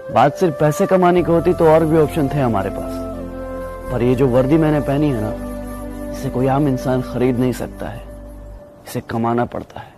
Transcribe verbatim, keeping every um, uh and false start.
बात सिर्फ पैसे कमाने की होती तो और भी ऑप्शन थे हमारे पास, पर ये जो वर्दी मैंने पहनी है ना, इसे कोई आम इंसान खरीद नहीं सकता है, इसे कमाना पड़ता है।